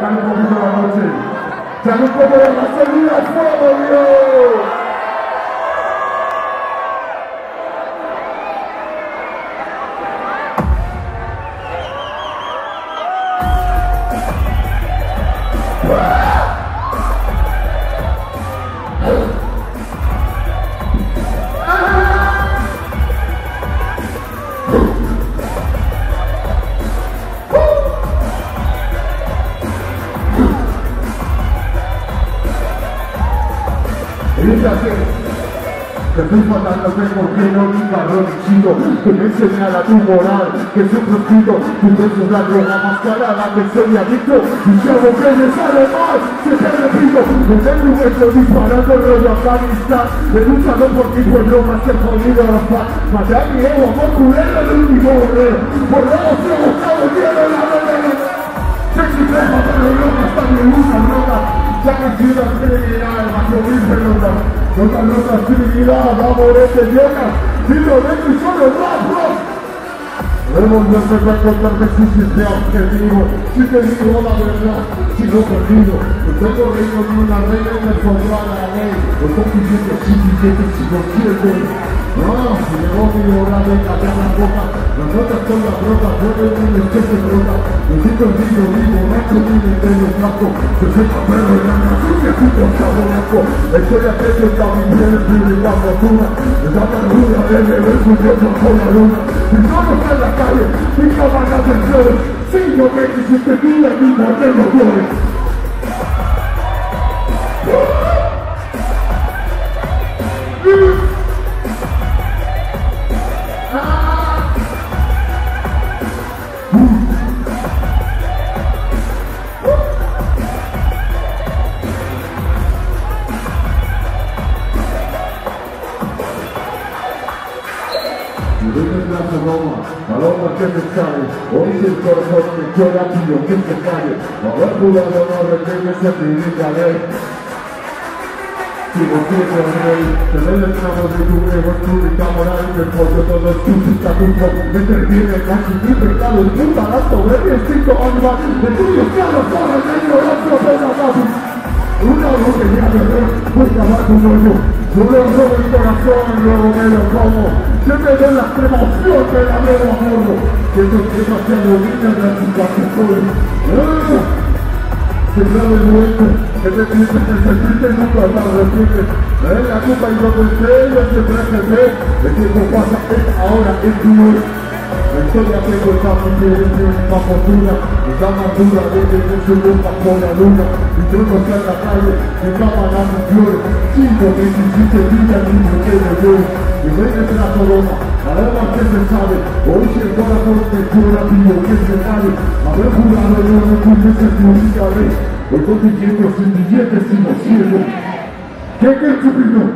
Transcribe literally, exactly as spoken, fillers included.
alargar un poquito la noche. ¡Echale un poco de gasolina al fuego, Dios! Que estoy faltándote porque no mi cabrón chido, que me señala tu moral, que soy proscrito, tu beso es la droga más cara a la que soy adicto, y si algo que me sale mal, se te repito, me tengo un hecho disparando el rollo Afganistán, he luchado por ti, pues no más que jodido la paz, maté a mi ego, por culero el último borrero, por luego se ha gustado miedo la verdad, sexy pleja, pero no hasta me usa droga. Ya que si la criminal, más lo dice nota, nota, nota, civilidad, amores de yoga, si lo ven y solo rap, rap. Debemos no se va a contarme si sea objetivo, si te digo la verdad, si no perdido, estoy corriendo con una reina y me sobra la ley, estoy diciendo sí, sí, sí, si no quiero. No, si llegó mi hora de callar la boca, las notas son las brotas, mueven un esquete brota, necesito el vino vivo, macho, vive entre los blancos, sesenta perros en la sucia, puto chavo blanco, estoy atento a mi piel, vive la fortuna, es la perruda de beber su dios con la luna, si no no está en la calle, mi cabanas de flores, si yo me quisiste vida, mi muerte no flores. Paloma que me sale, hoy si el corazón me llora, pido que se calle, haber jurado no retenes a mi vida ley. Sigo siendo rey, te ven el tramo de tu ego, es tu única moral, me pollo todo es tu pista, tu poco, me termine casi mi pecado, es un barato, de mi instinto animal, de tuyos claros, para el negro, otro pedazo. Una botella de ron, busca más un hoyo, yo le robo el corazón y luego me lo como. Que me den la extrema opción que la veo a morro, que esos temas se dominan de su categoría. Se clave el duende, que te sientes que se siente y nunca la repite. En la culpa y lo que usted yo siempre se ve, el tiempo pasa, es ahora, es duro. La historia que cuenta mi piel es una fortuna, está más dura de que no se busca por la luna, y yo no sé en la calle, me tapan a mis flores, cinco, diecisiete días ni me quedo yo, y ven en la corona, además que se sabe, hoy si el corazón te cura, pido que se vale, haber jurado yo no pudiese publicaré, hoy con billetes sin billetes y no ciego, ¿qué que es tu opinión?